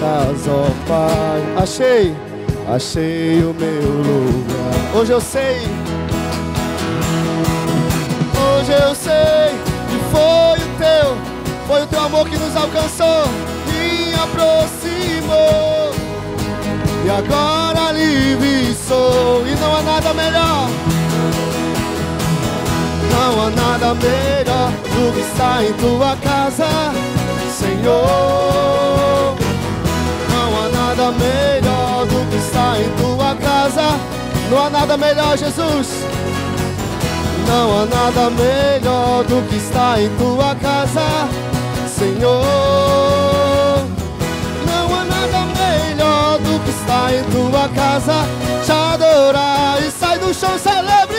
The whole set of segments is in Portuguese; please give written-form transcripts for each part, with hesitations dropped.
estás, ó Pai. Achei o meu lugar. Hoje eu sei que foi o teu amor que nos alcançou e aproximou. E agora livre sou, e não há nada melhor. Não há nada melhor do que estar em tua casa, Senhor. Não há nada melhor do que estar em tua casa. Não há nada melhor, Jesus. Não há nada melhor do que estar em tua casa, Senhor. Não há nada melhor do que estar em tua casa, te adorar. E sai do chão, celebre.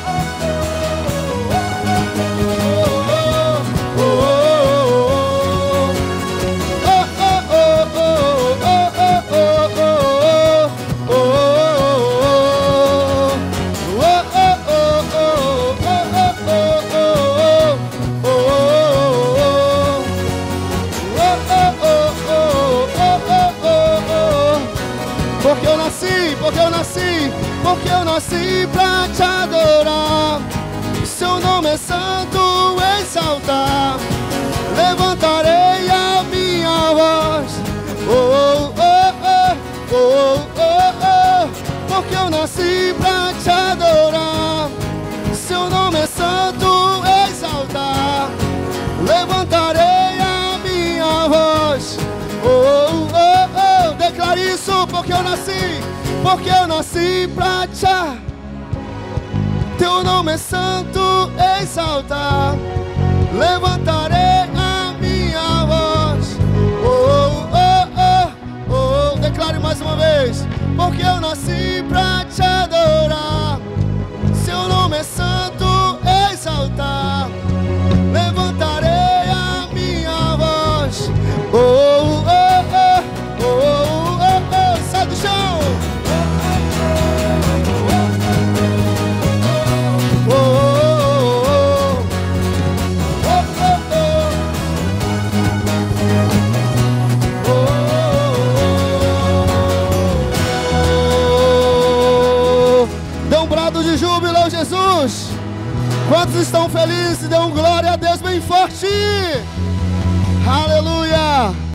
Porque eu nasci pra te adorar. Seu nome é santo, exaltar. Levantarei a minha voz. Oh, oh, oh, oh, oh, oh. Porque eu nasci pra te adorar. Seu nome é santo, exaltar. Levantarei a minha voz. Oh, oh, oh. Declare isso, porque eu nasci. Porque eu nasci pra te. Teu nome é santo, exaltar. Levantarei a minha voz. Oh, oh, oh, oh. Declare mais uma vez. Porque eu nasci pra te adorar. Seu nome é santo, exaltar. Levantarei a minha voz. Oh, oh, oh, oh, oh, oh, oh. Sai do chão. Jesus, quantos estão felizes? Dê um glória a Deus bem forte. Aleluia.